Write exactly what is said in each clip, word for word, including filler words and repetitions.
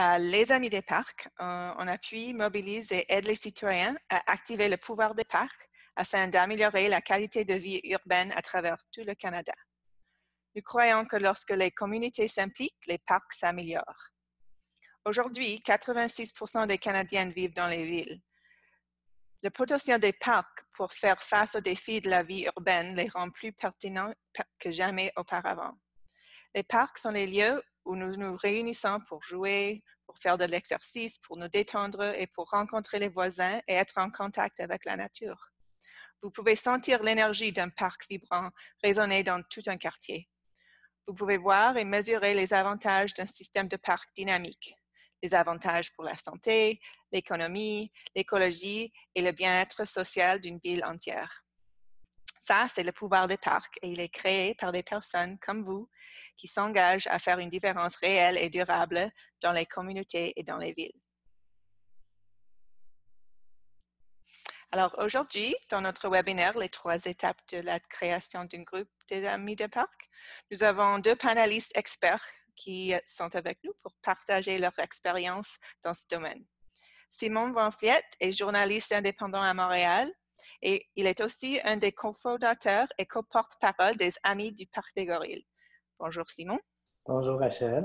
À Les Amis des Parcs, on, on appuie, mobilise et aide les citoyens à activer le pouvoir des parcs afin d'améliorer la qualité de vie urbaine à travers tout le Canada. Nous croyons que lorsque les communautés s'impliquent, les parcs s'améliorent. Aujourd'hui, quatre-vingt-six pour cent des Canadiens vivent dans les villes. Le potentiel des parcs pour faire face aux défis de la vie urbaine les rend plus pertinents que jamais auparavant. Les parcs sont les lieux où nous nous réunissons pour jouer, pour faire de l'exercice, pour nous détendre et pour rencontrer les voisins et être en contact avec la nature. Vous pouvez sentir l'énergie d'un parc vibrant résonner dans tout un quartier. Vous pouvez voir et mesurer les avantages d'un système de parc dynamique, les avantages pour la santé, l'économie, l'écologie et le bien-être social d'une ville entière. Ça, c'est le pouvoir des parcs et il est créé par des personnes comme vous qui s'engagent à faire une différence réelle et durable dans les communautés et dans les villes. Alors aujourd'hui, dans notre webinaire, les trois étapes de la création d'un groupe des amis de parc, nous avons deux panélistes experts qui sont avec nous pour partager leur expérience dans ce domaine. Simon Van Vliet est journaliste indépendant à Montréal et il est aussi un des cofondateurs et co-porte-parole des Amis du Parc des Gorilles. Bonjour Simon. Bonjour Rachel.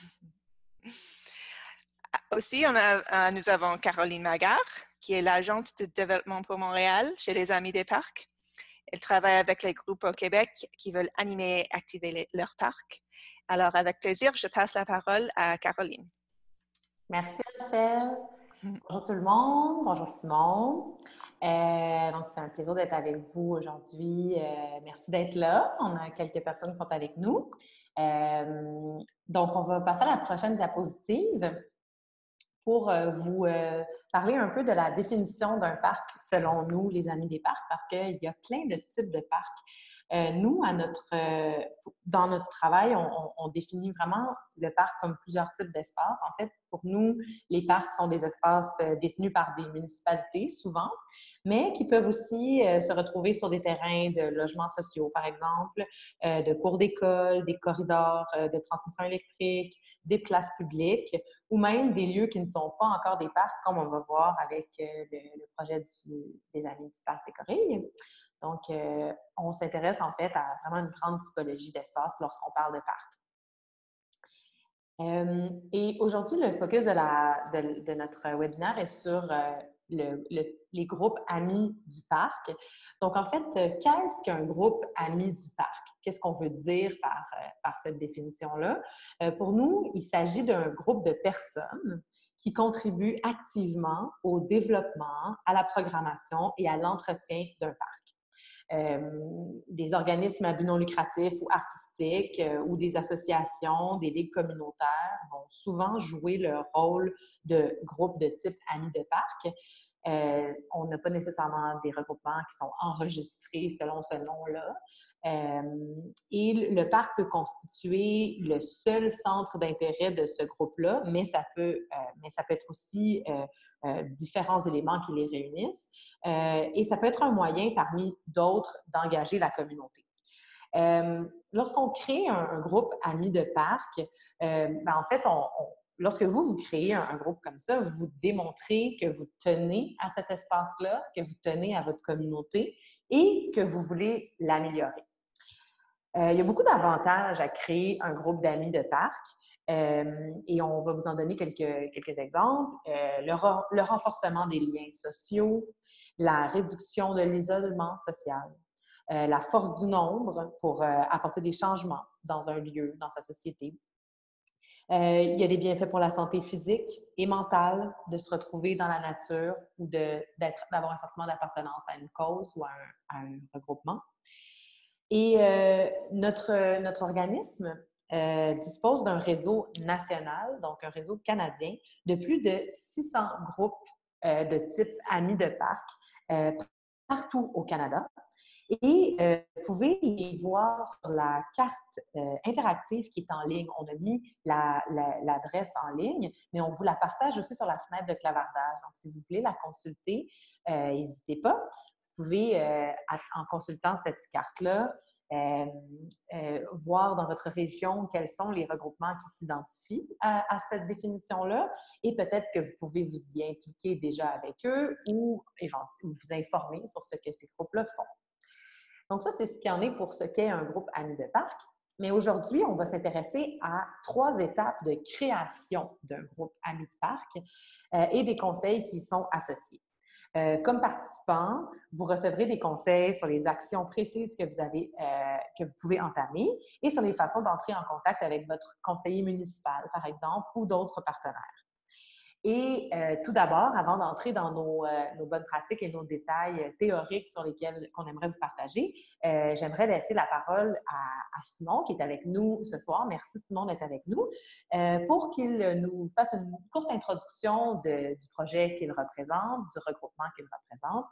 Aussi, on a, nous avons Caroline Magard, qui est l'agente de développement pour Montréal chez les Amis des Parcs. Elle travaille avec les groupes au Québec qui veulent animer et activer les, leurs parcs. Alors, avec plaisir, je passe la parole à Caroline. Merci Rachel. Bonjour tout le monde. Bonjour Simon. Euh, donc, c'est un plaisir d'être avec vous aujourd'hui. Euh, merci d'être là. On a quelques personnes qui sont avec nous. Euh, donc, on va passer à la prochaine diapositive pour euh, vous euh, parler un peu de la définition d'un parc selon nous, les Amis des parcs, parce qu'il y a plein de types de parcs. Euh, nous, à notre, euh, dans notre travail, on, on, on définit vraiment le parc comme plusieurs types d'espaces. En fait, pour nous, les parcs sont des espaces euh, détenus par des municipalités, souvent, mais qui peuvent aussi euh, se retrouver sur des terrains de logements sociaux, par exemple, euh, de cours d'école, des corridors euh, de transmission électrique, des places publiques, ou même des lieux qui ne sont pas encore des parcs, comme on va voir avec euh, le, le projet du, des Amis du Parc des Gorilles. Donc, euh, on s'intéresse en fait à vraiment une grande typologie d'espace lorsqu'on parle de parc. Euh, et aujourd'hui, le focus de, la, de, de notre webinaire est sur euh, le, le, les groupes amis du parc. Donc, en fait, euh, qu'est-ce qu'un groupe ami du parc? Qu'est-ce qu'on veut dire par, euh, par cette définition-là? Euh, pour nous, il s'agit d'un groupe de personnes qui contribuent activement au développement, à la programmation et à l'entretien d'un parc. Euh, des organismes à but non lucratif ou artistiques euh, ou des associations, des ligues communautaires vont souvent jouer le rôle de groupe de type Amis de parc. Euh, on n'a pas nécessairement des regroupements qui sont enregistrés selon ce nom-là. Euh, et le parc peut constituer le seul centre d'intérêt de ce groupe-là, mais ça peut, euh, mais ça peut être aussi euh, euh, différents éléments qui les réunissent. Euh, et ça peut être un moyen parmi d'autres d'engager la communauté. Euh, lorsqu'on crée un, un groupe Amis de parc, euh, ben en fait, on, on, lorsque vous, vous créez un, un groupe comme ça, vous démontrez que vous tenez à cet espace-là, que vous tenez à votre communauté et que vous voulez l'améliorer. Euh, il y a beaucoup d'avantages à créer un groupe d'amis de parc. Euh, et on va vous en donner quelques, quelques exemples. Euh, le, le renforcement des liens sociaux, la réduction de l'isolement social, euh, la force du nombre pour euh, apporter des changements dans un lieu, dans sa société. Euh, il y a des bienfaits pour la santé physique et mentale de se retrouver dans la nature ou d'avoir un sentiment d'appartenance à une cause ou à un, à un regroupement. Et euh, notre, notre organisme euh, dispose d'un réseau national, donc un réseau canadien, de plus de six cents groupes euh, de type Amis de parc euh, partout au Canada. Et euh, vous pouvez les voir sur la carte euh, interactive qui est en ligne. On a mis l'adresse la, la, en ligne, mais on vous la partage aussi sur la fenêtre de clavardage. Donc, si vous voulez la consulter, euh, n'hésitez pas. Vous pouvez, euh, en consultant cette carte-là, euh, euh, voir dans votre région quels sont les regroupements qui s'identifient à, à cette définition-là et peut-être que vous pouvez vous y impliquer déjà avec eux ou, ou vous informer sur ce que ces groupes-là font. Donc ça, c'est ce qu'il y en est pour ce qu'est un groupe Amis de parc. Mais aujourd'hui, on va s'intéresser à trois étapes de création d'un groupe Amis de parc euh, et des conseils qui y sont associés. Euh, comme participant, vous recevrez des conseils sur les actions précises que vous avez, euh, que vous pouvez entamer et sur les façons d'entrer en contact avec votre conseiller municipal, par exemple, ou d'autres partenaires. Et euh, tout d'abord, avant d'entrer dans nos, euh, nos bonnes pratiques et nos détails théoriques sur lesquels qu'on aimerait vous partager, euh, j'aimerais laisser la parole à, à Simon qui est avec nous ce soir. Merci Simon d'être avec nous, euh, pour qu'il nous fasse une courte introduction de, du projet qu'il représente, du regroupement qu'il représente,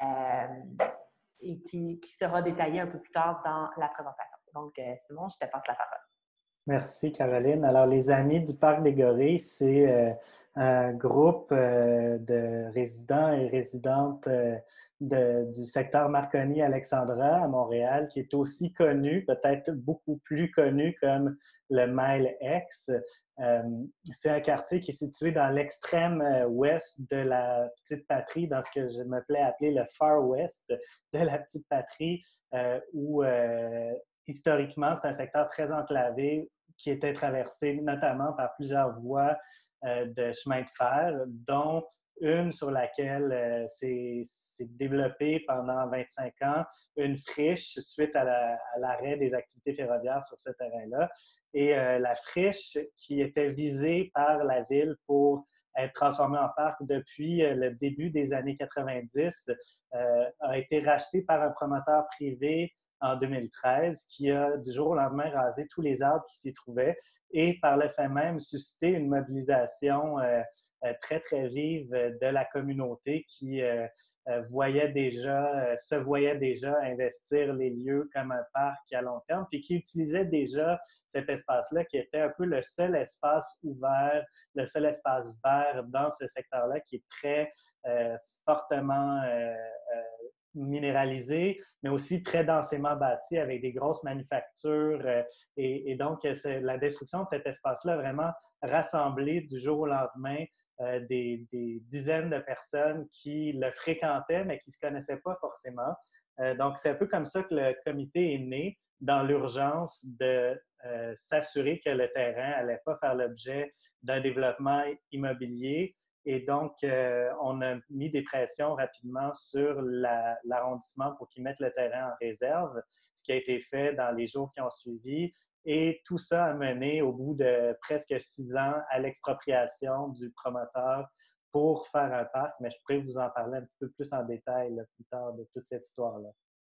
euh, et qui, qui sera détaillé un peu plus tard dans la présentation. Donc, euh, Simon, je te passe la parole. Merci, Caroline. Alors, les Amis du Parc des Gorilles, c'est euh, un groupe euh, de résidents et résidentes euh, de, du secteur Marconi-Alexandra à Montréal, qui est aussi connu, peut-être beaucoup plus connu comme le Mile X. Euh, c'est un quartier qui est situé dans l'extrême ouest de la Petite Patrie, dans ce que je me plais à appeler le Far West de la Petite Patrie, euh, où euh, historiquement, c'est un secteur très enclavé qui était traversé notamment par plusieurs voies euh, de chemin de fer, dont une sur laquelle euh, s'est développée pendant vingt-cinq ans une friche suite à l'arrêt la, des activités ferroviaires sur ce terrain-là. Et euh, la friche qui était visée par la ville pour être transformée en parc depuis euh, le début des années quatre-vingt-dix euh, a été rachetée par un promoteur privé en deux mille treize, qui a du jour au lendemain rasé tous les arbres qui s'y trouvaient et par le fait même suscité une mobilisation euh, euh, très, très vive de la communauté qui euh, euh, voyait déjà, euh, se voyait déjà investir les lieux comme un parc à long terme, puis qui utilisait déjà cet espace-là qui était un peu le seul espace ouvert, le seul espace vert dans ce secteur-là qui est très euh, fortement euh, euh, minéralisé, mais aussi très densément bâti avec des grosses manufactures. Euh, et, et donc, la destruction de cet espace-là a vraiment rassemblé du jour au lendemain euh, des, des dizaines de personnes qui le fréquentaient, mais qui ne se connaissaient pas forcément. Euh, donc, c'est un peu comme ça que le comité est né, dans l'urgence de euh, s'assurer que le terrain n'allait pas faire l'objet d'un développement immobilier. Et donc, euh, on a mis des pressions rapidement sur l'arrondissement pour qu'ils mettent le terrain en réserve, ce qui a été fait dans les jours qui ont suivi. Et tout ça a mené, au bout de presque six ans, à l'expropriation du promoteur pour faire un parc. Mais je pourrais vous en parler un peu plus en détail là, plus tard de toute cette histoire-là.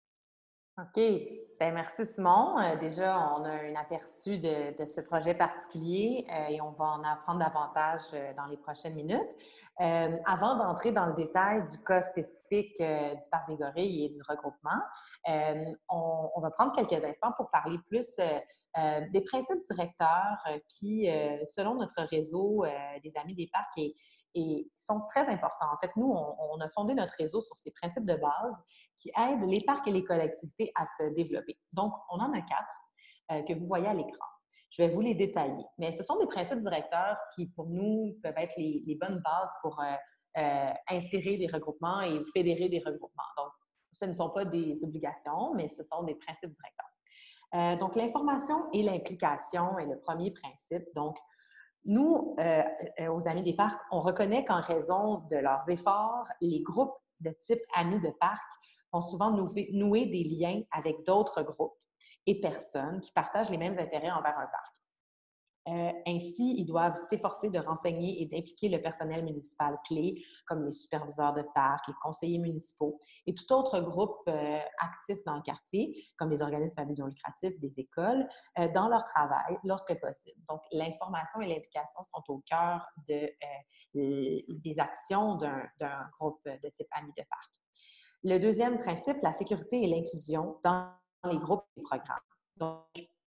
OK. Bien, merci Simon. Euh, déjà, on a un aperçu de, de ce projet particulier euh, et on va en apprendre davantage euh, dans les prochaines minutes. Euh, avant d'entrer dans le détail du cas spécifique euh, du Parc des Gorilles et du regroupement, euh, on, on va prendre quelques instants pour parler plus euh, euh, des principes directeurs euh, qui, euh, selon notre réseau euh, des Amis des Parcs, et, et sont très importants. En fait, nous, on, on a fondé notre réseau sur ces principes de base qui aident les parcs et les collectivités à se développer. Donc, on en a quatre euh, que vous voyez à l'écran. Je vais vous les détailler. Mais ce sont des principes directeurs qui, pour nous, peuvent être les, les bonnes bases pour euh, euh, inspirer des regroupements et fédérer des regroupements. Donc, ce ne sont pas des obligations, mais ce sont des principes directeurs. Euh, donc, l'information et l'implication est le premier principe. Donc, nous, euh, aux Amis des parcs, on reconnaît qu'en raison de leurs efforts, les groupes de type Amis de parc vont souvent nouer, nouer des liens avec d'autres groupes et personnes qui partagent les mêmes intérêts envers un parc. Euh, ainsi, ils doivent s'efforcer de renseigner et d'impliquer le personnel municipal clé, comme les superviseurs de parc, les conseillers municipaux et tout autre groupe euh, actif dans le quartier, comme les organismes à but non lucratif, des écoles, euh, dans leur travail lorsque possible. Donc, l'information et l'implication sont au cœur de, euh, des actions d'un groupe de type Amis de parc. Le deuxième principe, la sécurité et l'inclusion dans les groupes et programmes. Donc,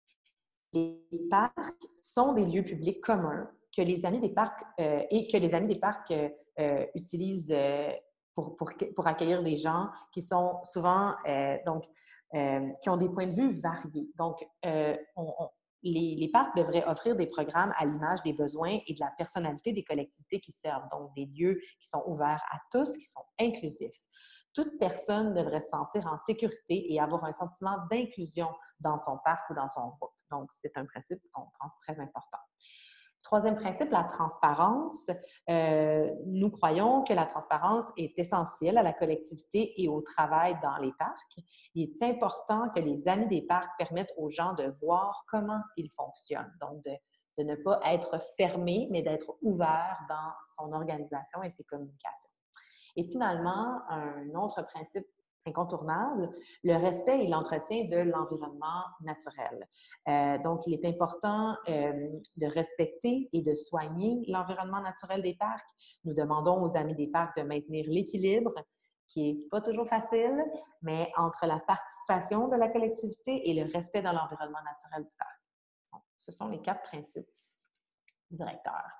les parcs sont des lieux publics communs que les Amis des parcs euh, et que les Amis des parcs euh, euh, utilisent euh, pour, pour, pour accueillir des gens qui sont souvent, euh, donc, euh, qui ont des points de vue variés. Donc, euh, on, on, les, les parcs devraient offrir des programmes à l'image des besoins et de la personnalité des collectivités qui servent, donc des lieux qui sont ouverts à tous, qui sont inclusifs. Toute personne devrait se sentir en sécurité et avoir un sentiment d'inclusion dans son parc ou dans son groupe. Donc, c'est un principe qu'on pense très important. Troisième principe, la transparence. Euh, nous croyons que la transparence est essentielle à la collectivité et au travail dans les parcs. Il est important que les amis des parcs permettent aux gens de voir comment ils fonctionnent, donc de, de ne pas être fermé, mais d'être ouvert dans son organisation et ses communications. Et finalement, un autre principe incontournable, le respect et l'entretien de l'environnement naturel. Euh, donc, il est important euh, de respecter et de soigner l'environnement naturel des parcs. Nous demandons aux amis des parcs de maintenir l'équilibre, qui n'est pas toujours facile, mais entre la participation de la collectivité et le respect dans l'environnement naturel du parc. Donc, ce sont les quatre principes directeurs.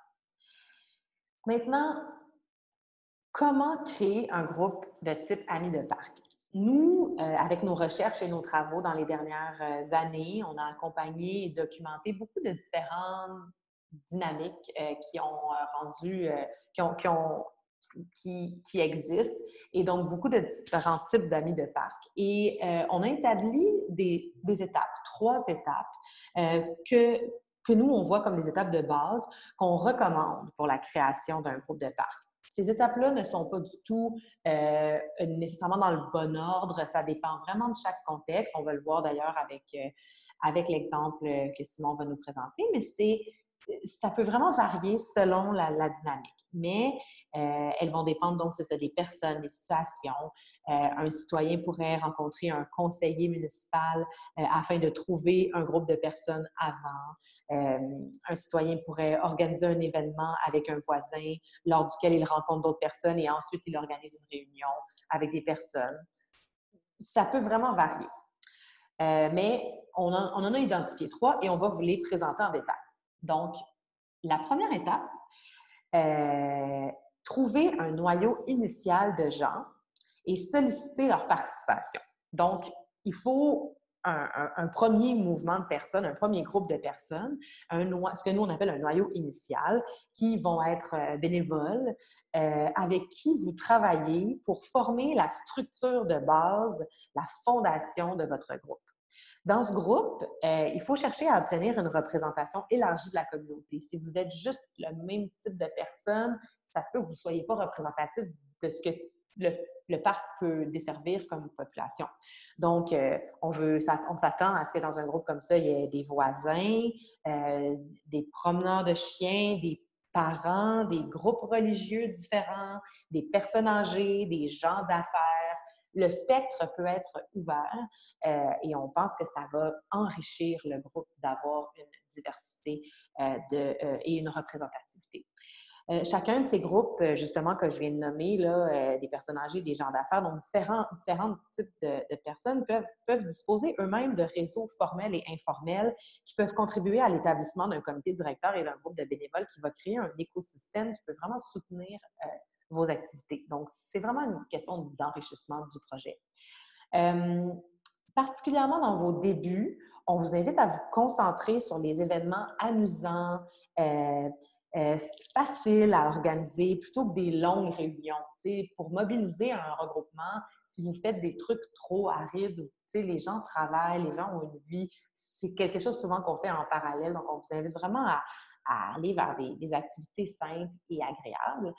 Maintenant, comment créer un groupe de type Amis de parc? Nous, euh, avec nos recherches et nos travaux dans les dernières euh, années, on a accompagné et documenté beaucoup de différentes dynamiques euh, qui ont euh, rendu, euh, qui, ont, qui, ont, qui, qui existent, et donc beaucoup de différents types d'amis de parc. Et euh, on a établi des, des étapes, trois étapes euh, que, que nous, on voit comme des étapes de base qu'on recommande pour la création d'un groupe de parc. Ces étapes-là ne sont pas du tout euh, nécessairement dans le bon ordre. Ça dépend vraiment de chaque contexte. On va le voir d'ailleurs avec, euh, avec l'exemple que Simon va nous présenter, mais c'est, ça peut vraiment varier selon la, la dynamique. Mais euh, elles vont dépendre donc c'est ça, des personnes, des situations. Euh, un citoyen pourrait rencontrer un conseiller municipal euh, afin de trouver un groupe de personnes avant. Euh, un citoyen pourrait organiser un événement avec un voisin lors duquel il rencontre d'autres personnes et ensuite il organise une réunion avec des personnes. Ça peut vraiment varier. Euh, mais on en, on en a identifié trois et on va vous les présenter en détail. Donc, la première étape, euh, trouver un noyau initial de gens et solliciter leur participation. Donc, il faut un, un, un premier mouvement de personnes, un premier groupe de personnes, un no- ce que nous on appelle un noyau initial, qui vont être euh, bénévoles, euh, avec qui vous travaillez pour former la structure de base, la fondation de votre groupe. Dans ce groupe, euh, il faut chercher à obtenir une représentation élargie de la communauté. Si vous êtes juste le même type de personne, ça se peut que vous ne soyez pas représentatif de ce que le, le parc peut desservir comme population. Donc, euh, on, veut, on s'attend à ce que dans un groupe comme ça, il y ait des voisins, euh, des promeneurs de chiens, des parents, des groupes religieux différents, des personnes âgées, des gens d'affaires. Le spectre peut être ouvert euh, et on pense que ça va enrichir le groupe d'avoir une diversité euh, de, euh, et une représentativité. Euh, chacun de ces groupes, justement, que je viens de nommer, là, euh, des personnes âgées, des gens d'affaires, donc différents, différents types de, de personnes peuvent, peuvent disposer eux-mêmes de réseaux formels et informels qui peuvent contribuer à l'établissement d'un comité directeur et d'un groupe de bénévoles qui va créer un écosystème qui peut vraiment soutenir euh, vos activités. Donc, c'est vraiment une question d'enrichissement du projet. Euh, particulièrement dans vos débuts, on vous invite à vous concentrer sur les événements amusants, euh, euh, faciles à organiser, plutôt que des longues réunions. T'sais, pour mobiliser un regroupement, si vous faites des trucs trop arides, les gens travaillent, les gens ont une vie, c'est quelque chose souvent qu'on fait en parallèle. Donc, on vous invite vraiment à, à aller vers des, des activités simples et agréables.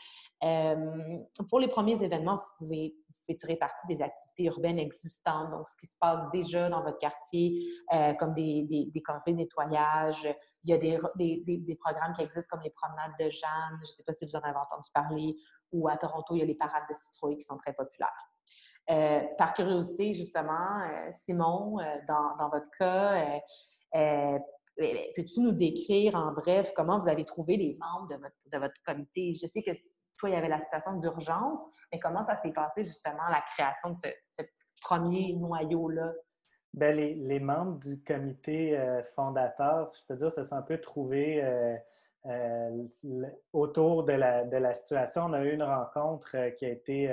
Euh, pour les premiers événements, vous pouvez, vous pouvez tirer parti des activités urbaines existantes, donc ce qui se passe déjà dans votre quartier, euh, comme des, des, des cafés de nettoyage. Il y a des, des, des, des programmes qui existent comme les promenades de Jeanne, je ne sais pas si vous en avez entendu parler, ou à Toronto, il y a les parades de citrouilles qui sont très populaires. Euh, par curiosité, justement, euh, Simon, euh, dans, dans votre cas, euh, euh, peux-tu nous décrire en bref comment vous avez trouvé les membres de votre, de votre comité? Je sais que toi, il y avait la situation d'urgence, mais comment ça s'est passé justement, la création de ce, ce petit premier noyau-là? Bien, les, les membres du comité euh, fondateur, si je peux dire, se sont un peu trouvés euh, euh, autour de la, de la situation. On a eu une rencontre euh, qui a été euh,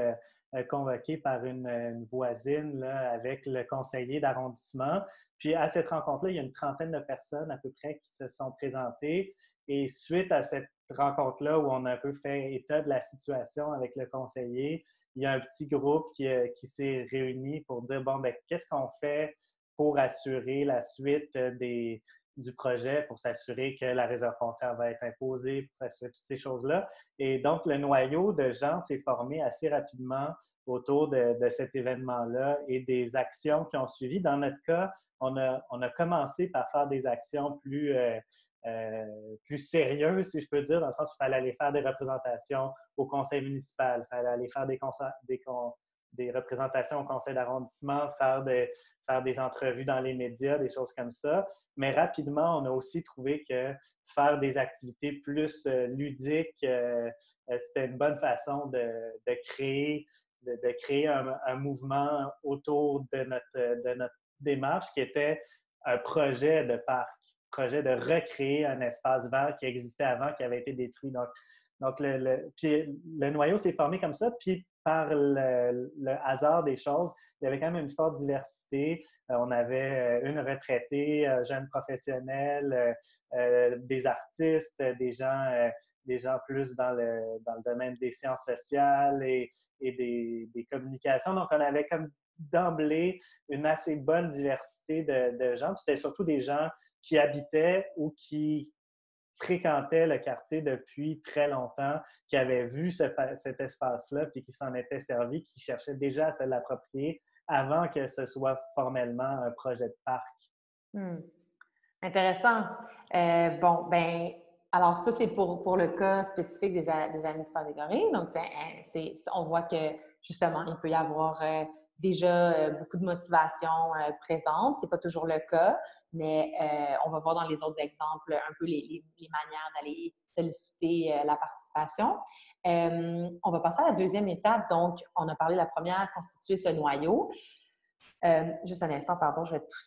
euh, convoqué par une, une voisine là, avec le conseiller d'arrondissement. Puis à cette rencontre-là, il y a une trentaine de personnes à peu près qui se sont présentées. Et suite à cette rencontre-là où on a un peu fait état de la situation avec le conseiller, il y a un petit groupe qui, qui s'est réuni pour dire, bon, ben qu'est-ce qu'on fait pour assurer la suite des, du projet, pour s'assurer que la réserve foncière va être imposée, pour s'assurer toutes ces choses-là. Et donc, le noyau de gens s'est formé assez rapidement autour de, de cet événement-là et des actions qui ont suivi. Dans notre cas, on a, on a commencé par faire des actions plus, euh, euh, plus sérieuses, si je peux dire, dans le sens où il fallait aller faire des représentations au conseil municipal, il fallait aller faire des, des, des représentations au conseil d'arrondissement, faire des, faire des entrevues dans les médias, des choses comme ça. Mais rapidement, on a aussi trouvé que faire des activités plus euh, ludiques, euh, c'était une bonne façon de, de créer, de, de créer un, un mouvement autour de notre, de notre démarche qui était un projet de parc, projet de recréer un espace vert qui existait avant, qui avait été détruit. Donc, donc le, le, puis le noyau s'est formé comme ça. Puis par le, le hasard des choses, il y avait quand même une forte diversité. Euh, on avait une retraitée, euh, jeunes professionnels, euh, euh, des artistes, des gens, euh, des gens plus dans le, dans le domaine des sciences sociales et, et des, des communications. Donc, on avait comme d'emblée une assez bonne diversité de, de gens. Puis c'était surtout des gens qui habitaient ou qui fréquentaient le quartier depuis très longtemps, qui avaient vu ce, cet espace-là, puis qui s'en étaient servis, qui cherchaient déjà à se l'approprier avant que ce soit formellement un projet de parc. Hmm. Intéressant. Euh, bon, ben, alors ça, c'est pour, pour le cas spécifique des, des Amis du Parc des Gorilles. Donc, c'est, on voit que, justement, il peut y avoir euh, déjà euh, beaucoup de motivation euh, présente. C'est pas toujours le cas, mais euh, on va voir dans les autres exemples un peu les, les, les manières d'aller solliciter euh, la participation. Euh, on va passer à la deuxième étape. Donc, on a parlé de la première, constituer ce noyau. Euh, juste un instant, pardon, je vais tout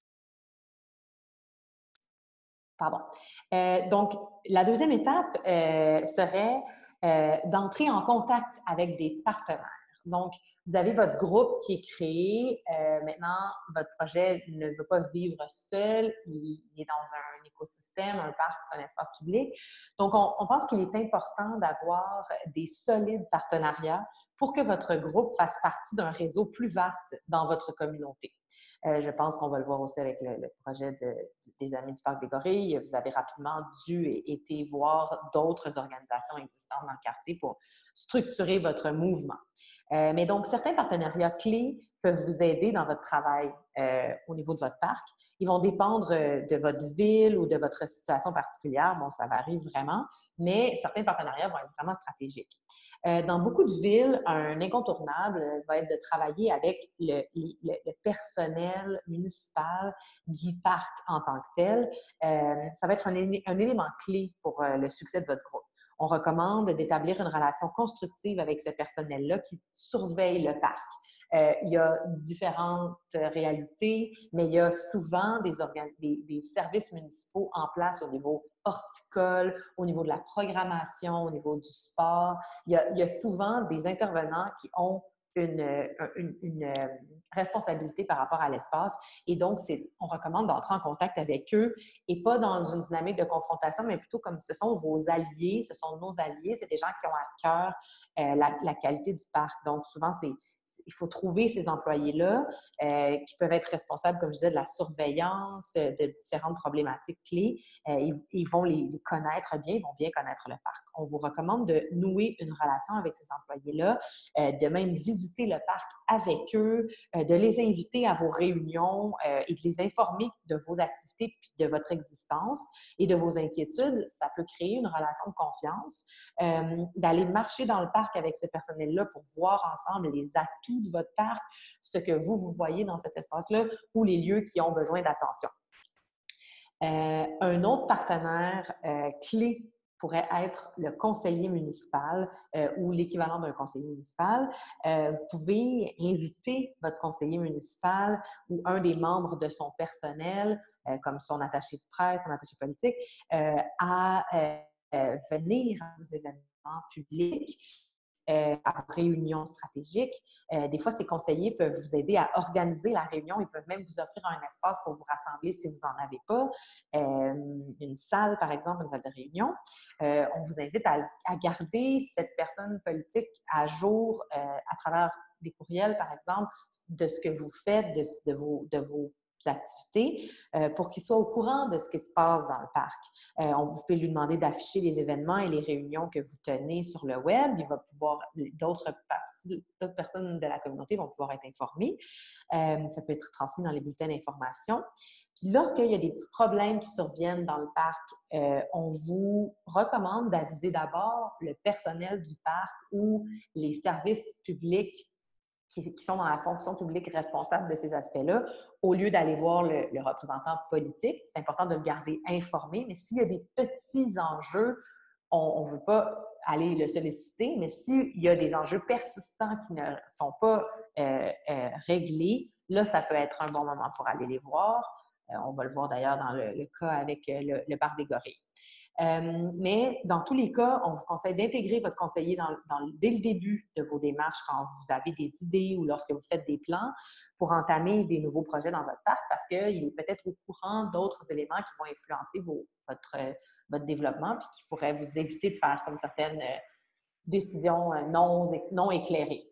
Pardon. Euh, donc, la deuxième étape euh, serait euh, d'entrer en contact avec des partenaires. Donc, vous avez votre groupe qui est créé. Euh, maintenant, votre projet ne veut pas vivre seul. Il, il est dans un écosystème, un parc, c'est un espace public. Donc, on, on pense qu'il est important d'avoir des solides partenariats pour que votre groupe fasse partie d'un réseau plus vaste dans votre communauté. Euh, je pense qu'on va le voir aussi avec le, le projet de, des Amis du Parc des Gorilles. Vous avez rapidement dû et été voir d'autres organisations existantes dans le quartier pour structurer votre mouvement. Euh, mais donc, certains partenariats clés peuvent vous aider dans votre travail euh, au niveau de votre parc. Ils vont dépendre de votre ville ou de votre situation particulière. Bon, ça varie vraiment, mais certains partenariats vont être vraiment stratégiques. Euh, dans beaucoup de villes, un incontournable va être de travailler avec le, le, le personnel municipal du parc en tant que tel. Euh, ça va être un, un élément clé pour euh, le succès de votre groupe. On recommande d'établir une relation constructive avec ce personnel-là qui surveille le parc. Euh, il y a différentes réalités, mais il y a souvent des, des, des services municipaux en place au niveau horticole, au niveau de la programmation, au niveau du sport. Il y a, il y a souvent des intervenants qui ont une, une, une responsabilité par rapport à l'espace. Et donc, c'est, on recommande d'entrer en contact avec eux et pas dans une dynamique de confrontation, mais plutôt comme ce sont vos alliés, ce sont nos alliés, c'est des gens qui ont à cœur euh, la, la qualité du parc. Donc, souvent, c'est il faut trouver ces employés-là euh, qui peuvent être responsables, comme je disais, de la surveillance, de différentes problématiques clés. Euh, ils, ils vont les, les connaître bien, ils vont bien connaître le parc. On vous recommande de nouer une relation avec ces employés-là, euh, de même visiter le parc avec eux, euh, de les inviter à vos réunions euh, et de les informer de vos activités puis de votre existence et de vos inquiétudes. Ça peut créer une relation de confiance. Euh, d'aller marcher dans le parc avec ce personnel-là pour voir ensemble les atouts de votre parc, ce que vous, vous voyez dans cet espace-là ou les lieux qui ont besoin d'attention. Euh, un autre partenaire euh, clé pourrait être le conseiller municipal euh, ou l'équivalent d'un conseiller municipal. Euh, vous pouvez inviter votre conseiller municipal ou un des membres de son personnel, euh, comme son attaché de presse, son attaché politique, euh, à euh, venir à vos événements publics euh, à vos réunions stratégiques. Euh, des fois, ces conseillers peuvent vous aider à organiser la réunion. Ils peuvent même vous offrir un espace pour vous rassembler si vous n'en avez pas. Euh, une salle, par exemple, une salle de réunion. Euh, on vous invite à, à garder cette personne politique à jour euh, à travers des courriels, par exemple, de ce que vous faites, de, de, vos, de vos activités, euh, pour qu'il soit au courant de ce qui se passe dans le parc. Euh, on vous pouvez lui demander d'afficher les événements et les réunions que vous tenez sur le web. Il va pouvoir, d'autres parties, d'autres personnes de la communauté vont pouvoir être informées. Euh, ça peut être transmis dans les bulletins d'information. Puis lorsqu'il y a des petits problèmes qui surviennent dans le parc, euh, on vous recommande d'aviser d'abord le personnel du parc ou les services publics qui, qui sont dans la fonction publique responsable de ces aspects-là, au lieu d'aller voir le, le représentant politique. C'est important de le garder informé, mais s'il y a des petits enjeux, on ne veut pas aller le solliciter, mais s'il y a des enjeux persistants qui ne sont pas euh, euh, réglés, là, ça peut être un bon moment pour aller les voir. Euh, on va le voir d'ailleurs dans le, le cas avec le, le parc des gorilles. Euh, mais dans tous les cas, on vous conseille d'intégrer votre conseiller dans, dans, dès le début de vos démarches quand vous avez des idées ou lorsque vous faites des plans pour entamer des nouveaux projets dans votre parc parce qu'il est peut-être au courant d'autres éléments qui vont influencer vos, votre, votre développement puis qui pourraient vous éviter de faire comme certaines décisions non, non éclairées.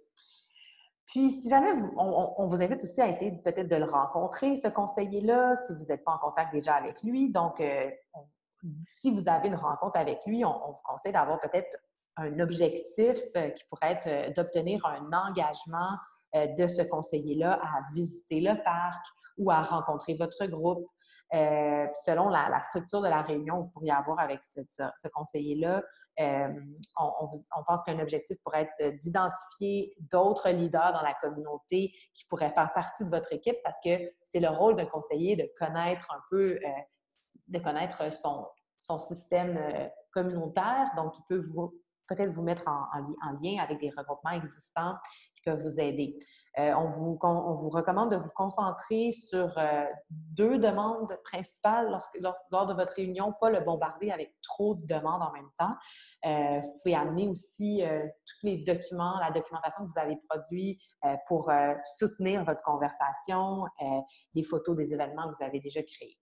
Puis, si jamais vous, on, on vous invite aussi à essayer peut-être de le rencontrer, ce conseiller-là, si vous n'êtes pas en contact déjà avec lui. Donc, euh, on, si vous avez une rencontre avec lui, on, on vous conseille d'avoir peut-être un objectif euh, qui pourrait être euh, d'obtenir un engagement euh, de ce conseiller-là à visiter le parc ou à rencontrer votre groupe. Euh, selon la, la structure de la réunion que vous pourriez avoir avec ce, ce, ce conseiller-là, euh, on, on, on pense qu'un objectif pourrait être d'identifier d'autres leaders dans la communauté qui pourraient faire partie de votre équipe parce que c'est le rôle d'un conseiller de connaître un peu, euh, de connaître son, son système euh, communautaire. Donc, il peut vous, peut-être vous mettre en, en, en lien avec des regroupements existants qui peuvent vous aider. Euh, on, vous, on vous recommande de vous concentrer sur euh, deux demandes principales lorsque, lors, lors de votre réunion, pas le bombarder avec trop de demandes en même temps. Euh, vous pouvez amener aussi euh, tous les documents, la documentation que vous avez produite euh, pour euh, soutenir votre conversation, euh, les photos des événements que vous avez déjà créés.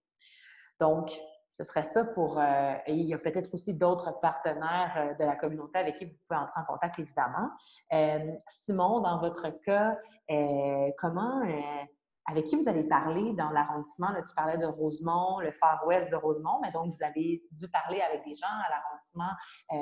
Donc, ce serait ça pour... Euh, et il y a peut-être aussi d'autres partenaires euh, de la communauté avec qui vous pouvez entrer en contact, évidemment. Euh, Simon, dans votre cas, euh, comment... Euh, avec qui vous avez parlé dans l'arrondissement? Là, tu parlais de Rosemont, le Far West de Rosemont, mais donc vous avez dû parler avec des gens à l'arrondissement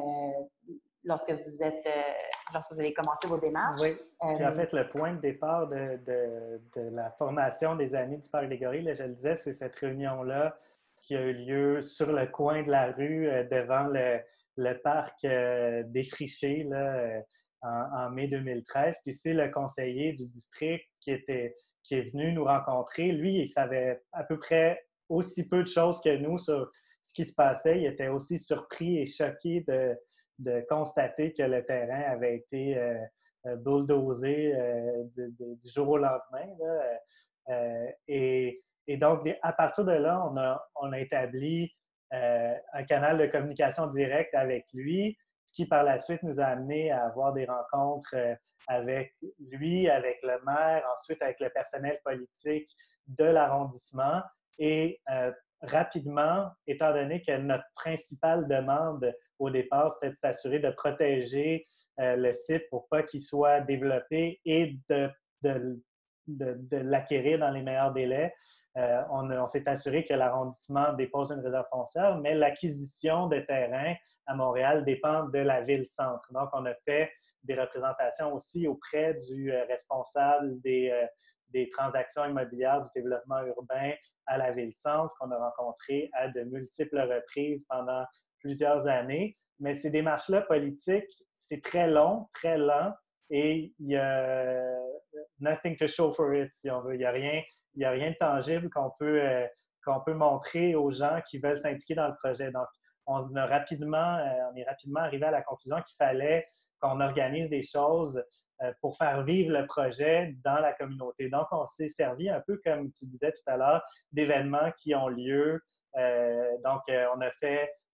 euh, lorsque vous êtes, euh, lorsque vous avez commencé vos démarches. Oui. Puis en fait, le point de départ de, de, de la formation des Amis du Parc des Gorilles, là, je le disais, c'est cette réunion-là qui a eu lieu sur le coin de la rue euh, devant le, le parc euh, défriché là, euh, en, en mai deux mille treize. Puis c'est le conseiller du district qui, était, qui est venu nous rencontrer. Lui, il savait à peu près aussi peu de choses que nous sur ce qui se passait. Il était aussi surpris et choqué de, de constater que le terrain avait été euh, bulldozé euh, du, du jour au lendemain. Là. Euh, et Et donc, à partir de là, on a, on a établi euh, un canal de communication direct avec lui, ce qui par la suite nous a amené à avoir des rencontres euh, avec lui, avec le maire, ensuite avec le personnel politique de l'arrondissement. Et euh, rapidement, étant donné que notre principale demande au départ, c'était de s'assurer de protéger euh, le site pour pas qu'il soit développé et de, de de, de l'acquérir dans les meilleurs délais. Euh, on, on s'est assuré que l'arrondissement dépose une réserve foncière, mais l'acquisition de terrain à Montréal dépend de la ville-centre. Donc, on a fait des représentations aussi auprès du euh, responsable des, euh, des transactions immobilières du développement urbain à la ville-centre, qu'on a rencontré à de multiples reprises pendant plusieurs années. Mais ces démarches-là politiques, c'est très long, très lent, et il y a nothing to show for it, si on veut. Il n'y a rien, il y a rien de tangible qu'on peut, euh, qu'on peut montrer aux gens qui veulent s'impliquer dans le projet. Donc, on, a rapidement, euh, on est rapidement arrivé à la conclusion qu'il fallait qu'on organise des choses euh, pour faire vivre le projet dans la communauté. Donc, on s'est servi un peu, comme tu disais tout à l'heure, d'événements qui ont lieu. Euh, donc, euh, on a fait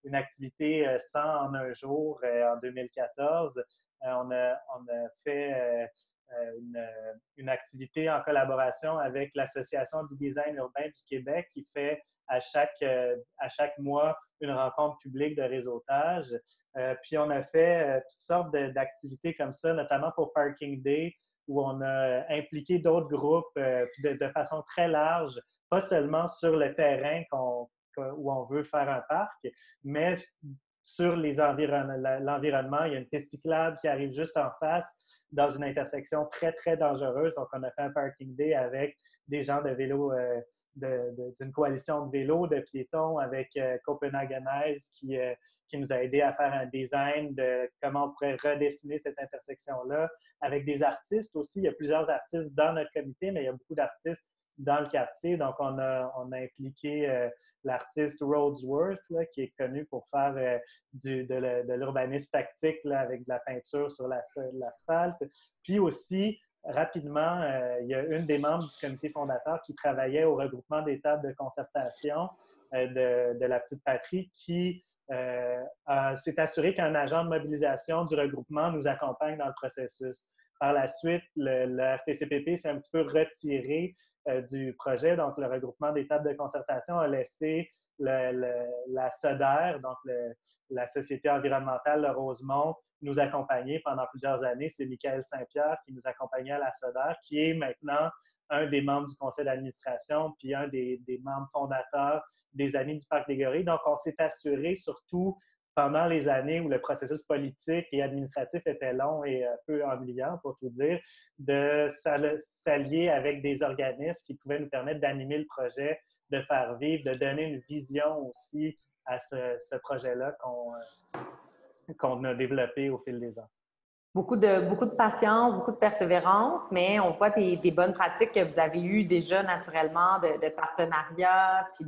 une activité euh, cent en un jour euh, en deux mille quatorze. Euh, on, a, on a fait euh, une, une activité en collaboration avec l'Association du design urbain du Québec qui fait à chaque, euh, à chaque mois une rencontre publique de réseautage. Euh, puis on a fait euh, toutes sortes d'activités comme ça, notamment pour Parking Day, où on a impliqué d'autres groupes euh, puis de, de façon très large, pas seulement sur le terrain qu'on, où on veut faire un parc, mais sur les environ l'environnement. Il y a une piste cyclable qui arrive juste en face dans une intersection très, très dangereuse. Donc, on a fait un parking day avec des gens de vélo, euh, d'une coalition de vélos, de piétons, avec euh, Copenhagenize qui, euh, qui nous a aidé à faire un design de comment on pourrait redessiner cette intersection-là, avec des artistes aussi. Il y a plusieurs artistes dans notre comité, mais il y a beaucoup d'artistes dans le quartier. Donc, on a, on a impliqué euh, l'artiste Rhodesworth, là, qui est connu pour faire euh, du, de l'urbanisme tactique là, avec de la peinture sur l'asphalte. Puis aussi, rapidement, euh, il y a une des membres du comité fondateur qui travaillait au regroupement des tables de concertation euh, de, de la Petite Patrie qui euh, s'est assuré qu'un agent de mobilisation du regroupement nous accompagne dans le processus. Par la suite, le, le R T C P P s'est un petit peu retiré euh, du projet. Donc, le regroupement des tables de concertation a laissé le, le, la S O D E R, donc le, la Société environnementale de Rosemont, nous accompagner pendant plusieurs années. C'est Michael Saint-Pierre qui nous accompagnait à la S O D E R, qui est maintenant un des membres du conseil d'administration puis un des, des membres fondateurs des Amis du Parc des Gorilles. Donc, on s'est assuré surtout pendant les années où le processus politique et administratif était long et un peu ennuyant, pour tout dire, de s'allier avec des organismes qui pouvaient nous permettre d'animer le projet, de faire vivre, de donner une vision aussi à ce, ce projet-là qu'on qu'on a développé au fil des ans. Beaucoup de, beaucoup de patience, beaucoup de persévérance, mais on voit des, des bonnes pratiques que vous avez eues déjà naturellement de, de partenariat puis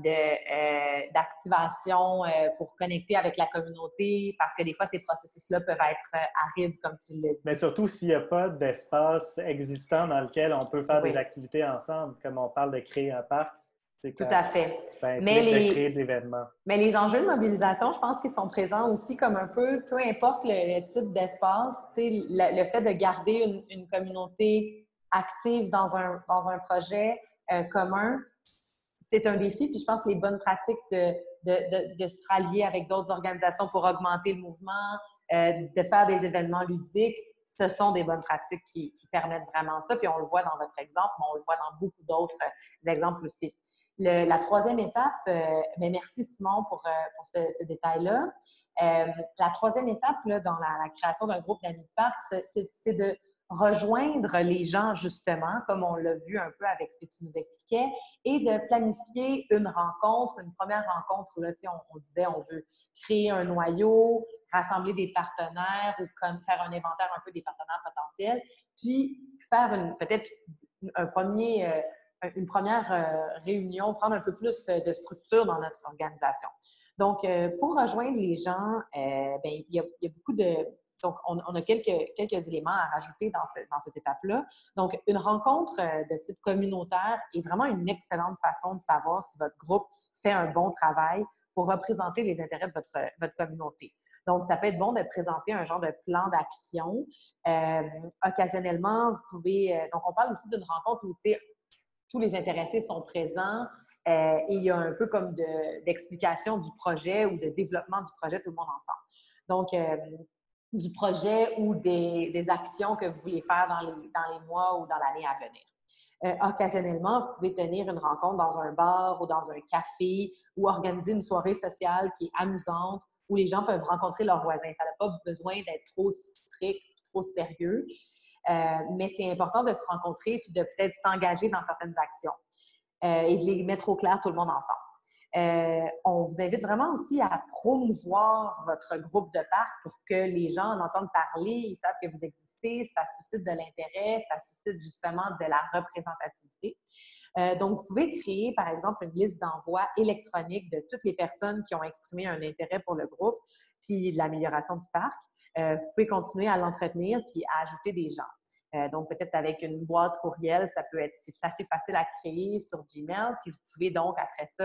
d'activation euh, euh, pour connecter avec la communauté, parce que des fois, ces processus-là peuvent être euh, arides, comme tu l'as dit. Mais surtout s'il n'y a pas d'espace existant dans lequel on peut faire oui. des activités ensemble, comme on parle de créer un parc. Tout à fait. Ça implique mais les, de créer de l'événement. Mais les enjeux de mobilisation, je pense qu'ils sont présents aussi comme un peu, peu importe le, le type d'espace, le, le fait de garder une, une communauté active dans un, dans un projet euh, commun, c'est un défi. Puis je pense que les bonnes pratiques de, de, de, de se rallier avec d'autres organisations pour augmenter le mouvement, euh, de faire des événements ludiques, ce sont des bonnes pratiques qui, qui permettent vraiment ça. Puis on le voit dans votre exemple, mais on le voit dans beaucoup d'autres exemples aussi. Le, la troisième étape, euh, bien, merci Simon pour, euh, pour ce, ce détail-là. Euh, la troisième étape là, dans la, la création d'un groupe d'amis de parc, c'est de rejoindre les gens justement, comme on l'a vu un peu avec ce que tu nous expliquais, et de planifier une rencontre, une première rencontre. Là, on, on disait on veut créer un noyau, rassembler des partenaires ou comme faire un inventaire un peu des partenaires potentiels, puis faire peut-être un premier... Euh, une première euh, réunion, prendre un peu plus de structure dans notre organisation. Donc, euh, pour rejoindre les gens, euh, bien, il y a, il y a beaucoup de... Donc, on, on a quelques, quelques éléments à rajouter dans, ce, dans cette étape-là. Donc, une rencontre euh, de type communautaire est vraiment une excellente façon de savoir si votre groupe fait un bon travail pour représenter les intérêts de votre, votre communauté. Donc, ça peut être bon de présenter un genre de plan d'action. Euh, occasionnellement, vous pouvez... Euh, donc, on parle ici d'une rencontre où, tu sais, tous les intéressés sont présents euh, et il y a un peu comme d'explication de, du projet ou de développement du projet, tout le monde ensemble. Donc, euh, du projet ou des, des actions que vous voulez faire dans les, dans les mois ou dans l'année à venir. Euh, occasionnellement, vous pouvez tenir une rencontre dans un bar ou dans un café ou organiser une soirée sociale qui est amusante où les gens peuvent rencontrer leurs voisins. Ça n'a pas besoin d'être trop strict, trop sérieux. Euh, mais c'est important de se rencontrer puis de peut-être s'engager dans certaines actions euh, et de les mettre au clair tout le monde ensemble. Euh, on vous invite vraiment aussi à promouvoir votre groupe de parc pour que les gens en entendent parler, ils savent que vous existez, ça suscite de l'intérêt, ça suscite justement de la représentativité. Euh, donc, vous pouvez créer, par exemple, une liste d'envoi électronique de toutes les personnes qui ont exprimé un intérêt pour le groupe puis l'amélioration du parc. Euh, vous pouvez continuer à l'entretenir puis à ajouter des gens. Euh, donc, peut-être avec une boîte courriel, ça peut être c'est assez facile à créer sur Gmail. Puis vous pouvez donc, après ça,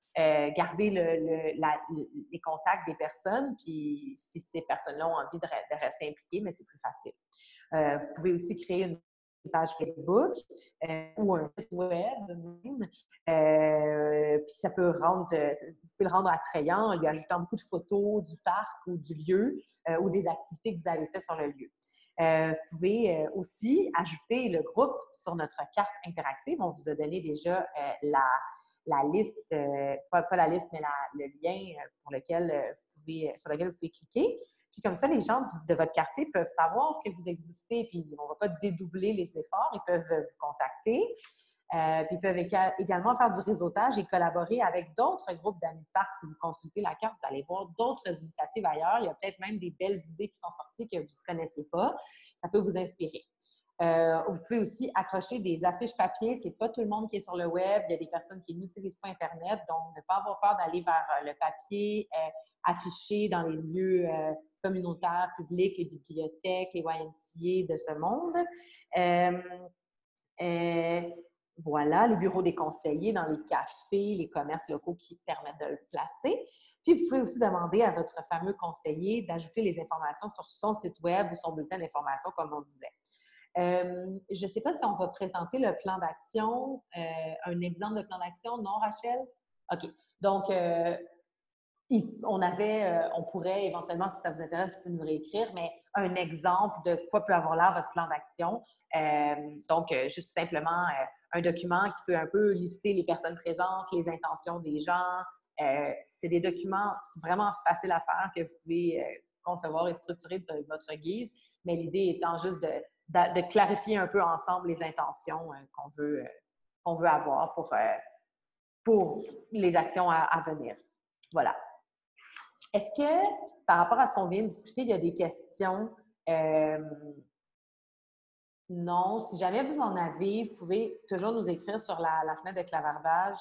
euh, garder le, le, la, le, les contacts des personnes, puis si ces personnes-là ont envie de, de rester impliquées, mais c'est plus facile. Euh, vous pouvez aussi créer une page Facebook euh, ou un site web même. Euh, puis ça peut rendre, vous pouvez le rendre attrayant en lui ajoutant beaucoup de photos du parc ou du lieu euh, ou des activités que vous avez faites sur le lieu. Euh, vous pouvez euh, aussi ajouter le groupe sur notre carte interactive. On vous a donné déjà euh, la, la liste, euh, pas, pas la liste, mais la, le lien pour lequel, euh, vous pouvez, sur lequel vous pouvez cliquer. Puis comme ça, les gens du, de votre quartier peuvent savoir que vous existez, puis on ne va pas dédoubler les efforts, ils peuvent vous contacter. Euh, puis ils peuvent également faire du réseautage et collaborer avec d'autres groupes d'amis de parc. Si vous consultez la carte, vous allez voir d'autres initiatives ailleurs. Il y a peut-être même des belles idées qui sont sorties que vous ne connaissez pas. Ça peut vous inspirer. Euh, vous pouvez aussi accrocher des affiches papier. Ce n'est pas tout le monde qui est sur le web. Il y a des personnes qui n'utilisent pas Internet. Donc, ne pas avoir peur d'aller vers le papier, euh, afficher dans les lieux euh, communautaires, publics, les bibliothèques, les Y M C A de ce monde. Euh, euh, Voilà, les bureaux des conseillers dans les cafés, les commerces locaux qui permettent de le placer. Puis, vous pouvez aussi demander à votre fameux conseiller d'ajouter les informations sur son site web ou son bulletin d'information, comme on disait. Euh, je ne sais pas si on va présenter le plan d'action, euh, un exemple de plan d'action. Non, Rachel? OK. Donc, euh, on avait, euh, on pourrait éventuellement, si ça vous intéresse, vous pouvez nous réécrire, mais un exemple de quoi peut avoir l'air votre plan d'action. Euh, donc, euh, juste simplement euh, un document qui peut un peu lister les personnes présentes, les intentions des gens. Euh, c'est des documents vraiment faciles à faire que vous pouvez euh, concevoir et structurer de votre guise, mais l'idée étant juste de, de, de clarifier un peu ensemble les intentions euh, qu'on veut, euh, qu'on veut avoir pour, euh, pour les actions à, à venir. Voilà. Est-ce que, par rapport à ce qu'on vient de discuter, il y a des questions? Euh, non. Si jamais vous en avez, vous pouvez toujours nous écrire sur la, la fenêtre de clavardage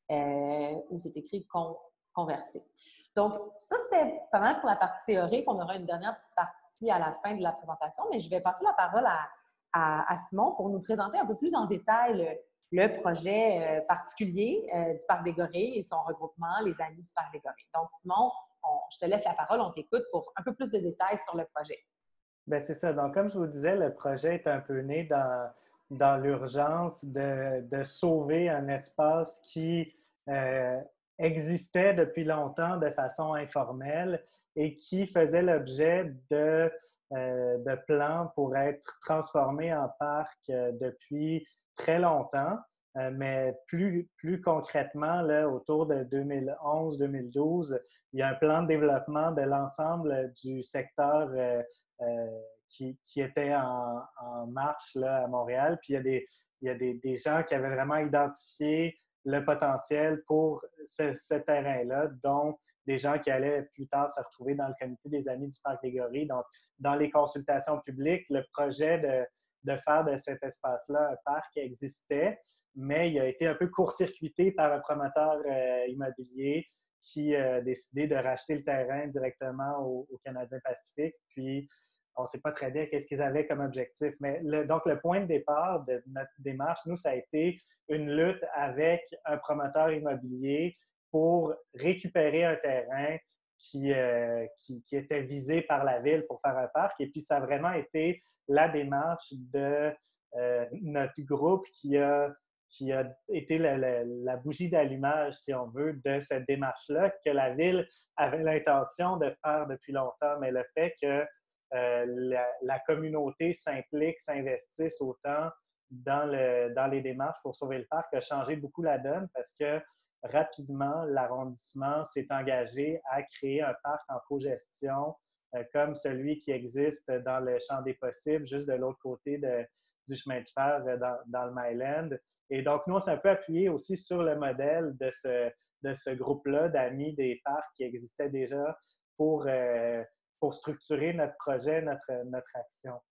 euh, où c'est écrit con, « Converser ». Donc, ça, c'était pas mal pour la partie théorique. On aura une dernière petite partie à la fin de la présentation, mais je vais passer la parole à, à, à Simon pour nous présenter un peu plus en détail le, le projet euh, particulier euh, du Parc des Gorilles et de son regroupement, les Amis du Parc des Gorilles. Donc, Simon, on, je te laisse la parole, on t'écoute pour un peu plus de détails sur le projet. Bien, c'est ça. Donc, comme je vous disais, le projet est un peu né dans, dans l'urgence de, de sauver un espace qui euh, existait depuis longtemps de façon informelle et qui faisait l'objet de, euh, de plans pour être transformé en parc euh, depuis très longtemps. Euh, mais plus, plus concrètement, là, autour de deux mille onze deux mille douze, il y a un plan de développement de l'ensemble du secteur euh, euh, qui, qui était en, en marche là, à Montréal. Puis il y a, des, il y a des, des gens qui avaient vraiment identifié le potentiel pour ce, ce terrain-là, dont des gens qui allaient plus tard se retrouver dans le comité des Amis du Parc des Gorilles. Donc, dans les consultations publiques, le projet de de faire de cet espace-là un parc existait, mais il a été un peu court-circuité par un promoteur euh, immobilier qui a euh, décidé de racheter le terrain directement au, au Canadien Pacifique. Puis, on ne sait pas très bien qu'est-ce qu'ils avaient comme objectif. Mais le, donc, le point de départ de notre démarche, nous, ça a été une lutte avec un promoteur immobilier pour récupérer un terrain Qui, euh, qui, qui était visé par la ville pour faire un parc. Et puis, ça a vraiment été la démarche de euh, notre groupe qui a, qui a été la, la, la bougie d'allumage, si on veut, de cette démarche-là, que la ville avait l'intention de faire depuis longtemps, mais le fait que euh, la, la communauté s'implique, s'investisse autant dans, le, dans les démarches pour sauver le parc a changé beaucoup la donne parce que rapidement, l'arrondissement s'est engagé à créer un parc en cogestion euh, comme celui qui existe dans le Champ des Possibles, juste de l'autre côté de, du chemin de fer euh, dans, dans le Myland. Et donc, nous, on s'est un peu appuyé aussi sur le modèle de ce, de ce groupe-là d'amis des parcs qui existait déjà pour, euh, pour structurer notre projet, notre, notre action.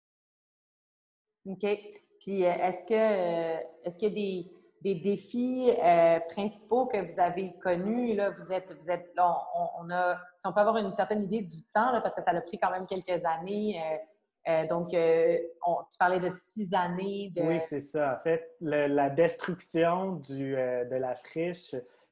OK. Puis, est-ce que, est-ce qu'il y a des... des défis euh, principaux que vous avez connus? Là, vous êtes, vous êtes, là, on, on a, si on peut avoir une certaine idée du temps, là, parce que ça a pris quand même quelques années. Euh, euh, donc, euh, on, tu parlais de six années. De... Oui, c'est ça. En fait, le, la destruction du, euh, de la friche,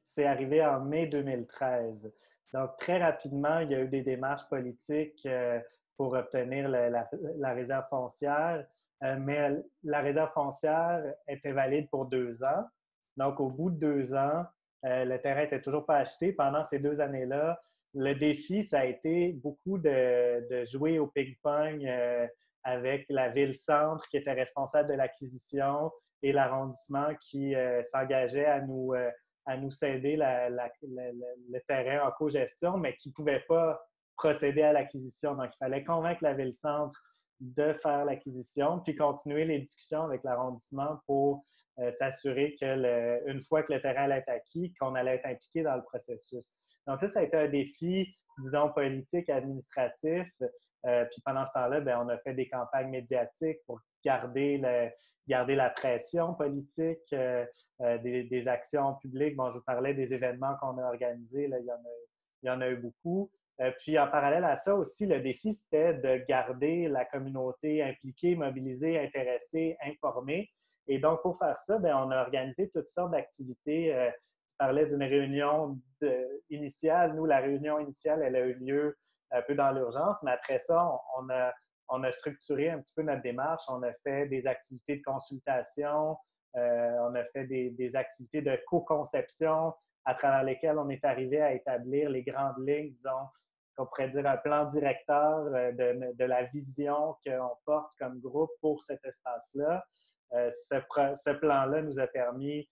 c'est arrivé en mai deux mille treize. Donc, très rapidement, il y a eu des démarches politiques euh, pour obtenir le, la, la réserve foncière, euh, mais la réserve foncière était valide pour deux ans. Donc, au bout de deux ans, euh, le terrain n'était toujours pas acheté. Pendant ces deux années-là, le défi, ça a été beaucoup de, de jouer au ping-pong euh, avec la ville-centre qui était responsable de l'acquisition et l'arrondissement qui euh, s'engageait à nous, euh, à nous céder la, la, la, le terrain en cogestion, mais qui ne pouvait pas procéder à l'acquisition. Donc, il fallait convaincre la ville-centre de faire l'acquisition, puis continuer les discussions avec l'arrondissement pour euh, s'assurer que, le, une fois que le terrain allait être acquis, qu'on allait être impliqué dans le processus. Donc ça, ça a été un défi, disons, politique, administratif. Euh, puis pendant ce temps-là, bien, on a fait des campagnes médiatiques pour garder, le, garder la pression politique, euh, euh, des, des actions publiques. Bon, je vous parlais des événements qu'on a organisés, là, il y en a, il y en a eu beaucoup. Euh, puis en parallèle à ça aussi, le défi, c'était de garder la communauté impliquée, mobilisée, intéressée, informée. Et donc, pour faire ça, bien, on a organisé toutes sortes d'activités. Euh, je parlais d'une réunion de, initiale. Nous, la réunion initiale, elle a eu lieu un peu dans l'urgence, mais après ça, on, on, a, on a structuré un petit peu notre démarche. On a fait des activités de consultation, euh, on a fait des, des activités de co-conception à travers lesquelles on est arrivé à établir les grandes lignes, disons, qu'on pourrait dire un plan directeur de, de la vision qu'on porte comme groupe pour cet espace-là. Euh, ce, ce plan-là nous a permis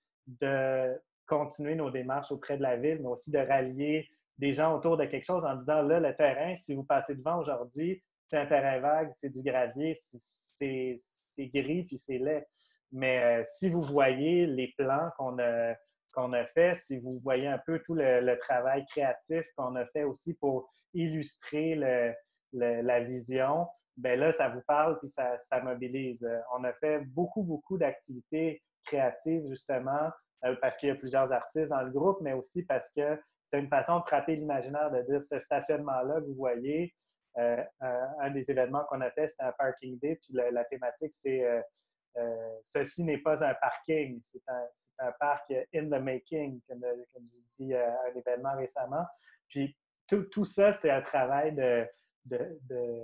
de continuer nos démarches auprès de la ville, mais aussi de rallier des gens autour de quelque chose en disant, là, le terrain, si vous passez devant aujourd'hui, c'est un terrain vague, c'est du gravier, c'est, c'est gris puis c'est laid. Mais euh, si vous voyez les plans qu'on a, qu'on a fait, si vous voyez un peu tout le, le travail créatif qu'on a fait aussi pour illustrer le, le, la vision, bien là, ça vous parle puis ça, ça mobilise. On a fait beaucoup, beaucoup d'activités créatives, justement, euh, parce qu'il y a plusieurs artistes dans le groupe, mais aussi parce que c'était une façon de frapper l'imaginaire, de dire ce stationnement-là, vous voyez, euh, un, un des événements qu'on a fait, c'était un parking day, puis la, la thématique, c'est euh, euh, ceci n'est pas un parking, c'est un, c'est un parc in the making, comme, comme j'ai dit à euh, un événement récemment. Puis tout, tout ça, c'était un travail de, de, de,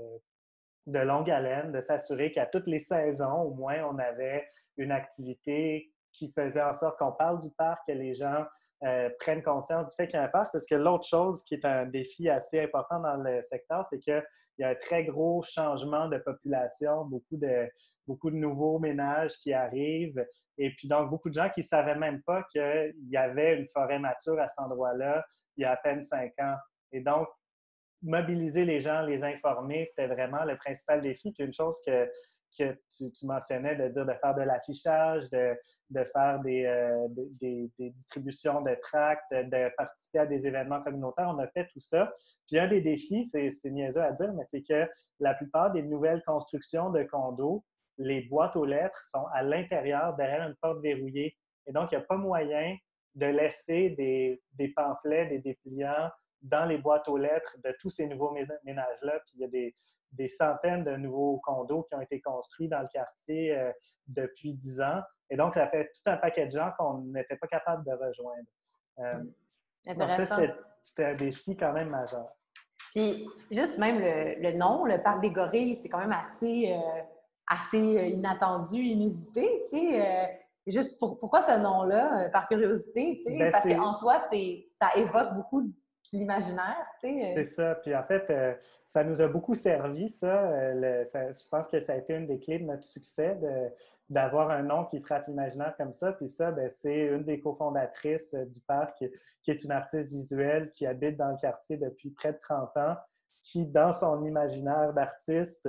de longue haleine, de s'assurer qu'à toutes les saisons, au moins, on avait une activité qui faisait en sorte qu'on parle du parc, que les gens euh, prennent conscience du fait qu'il y a un parc. Parce que l'autre chose qui est un défi assez important dans le secteur, c'est qu'il y a un très gros changement de population, beaucoup de, beaucoup de nouveaux ménages qui arrivent. Et puis donc, beaucoup de gens qui ne savaient même pas qu'il y avait une forêt mature à cet endroit-là il y a à peine cinq ans. Et donc, mobiliser les gens, les informer, c'était vraiment le principal défi. Puis une chose que, que tu, tu mentionnais, de dire de faire de l'affichage, de, de faire des, euh, des, des distributions de tracts, de, de participer à des événements communautaires, on a fait tout ça. Puis un des défis, c'est, c'est niaiseux à dire, mais c'est que la plupart des nouvelles constructions de condos, les boîtes aux lettres sont à l'intérieur, derrière une porte verrouillée. Et donc, il n'y a pas moyen de laisser des, des pamphlets, des dépliants dans les boîtes aux lettres de tous ces nouveaux ménages-là. Puis il y a des, des centaines de nouveaux condos qui ont été construits dans le quartier euh, depuis dix ans. Et donc, ça fait tout un paquet de gens qu'on n'était pas capable de rejoindre. Euh, donc ça, c'était, c'était un défi quand même majeur. Puis, juste même le, le nom, le Parc des Gorilles, c'est quand même assez, euh, assez inattendu, inusité, tu sais. Euh, juste pour, pourquoi ce nom-là, par curiosité, tu sais? Ben, parce qu'en soi, c'est, ça évoque beaucoup de l'imaginaire, tu sais. C'est ça. Puis en fait, euh, ça nous a beaucoup servi, ça. Euh, le, ça. Je pense que ça a été une des clés de notre succès, de, d'avoir un nom qui frappe l'imaginaire comme ça. Puis ça, ben, c'est une des cofondatrices du parc, qui, qui est une artiste visuelle qui habite dans le quartier depuis près de trente ans, qui, dans son imaginaire d'artiste,